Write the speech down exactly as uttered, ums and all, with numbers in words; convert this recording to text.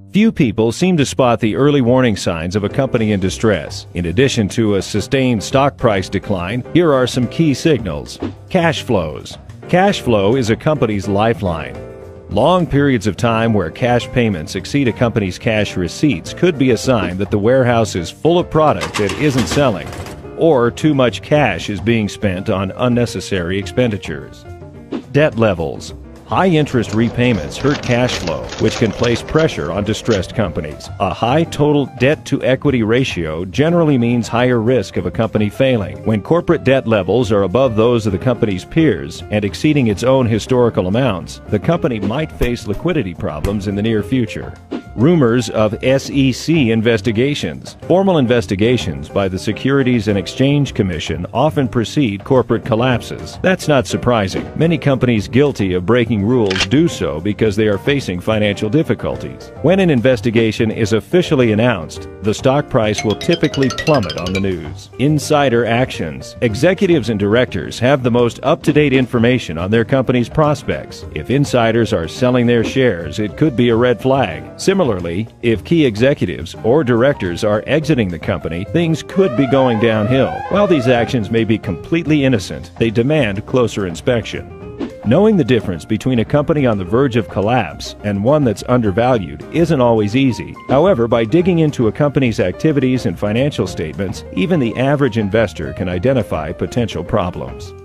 Few people seem to spot the early warning signs of a company in distress. In addition to a sustained stock price decline, here are some key signals. Cash flows. Cash flow is a company's lifeline. Long periods of time where cash payments exceed a company's cash receipts could be a sign that the warehouse is full of product that isn't selling, or too much cash is being spent on unnecessary expenditures. Debt levels. High interest repayments hurt cash flow, which can place pressure on distressed companies. A high total debt-to-equity ratio generally means higher risk of a company failing. When corporate debt levels are above those of the company's peers and exceeding its own historical amounts, the company might face liquidity problems in the near future. Rumors of S E C investigations. Formal investigations by the Securities and Exchange Commission often precede corporate collapses. That's not surprising. Many companies guilty of breaking rules do so because they are facing financial difficulties. When an investigation is officially announced, the stock price will typically plummet on the news. Insider actions. Executives and directors have the most up-to-date information on their company's prospects. If insiders are selling their shares, it could be a red flag. Similarly, if key executives or directors are exiting the company, things could be going downhill. While these actions may be completely innocent, they demand closer inspection. Knowing the difference between a company on the verge of collapse and one that's undervalued isn't always easy. However, by digging into a company's activities and financial statements, even the average investor can identify potential problems.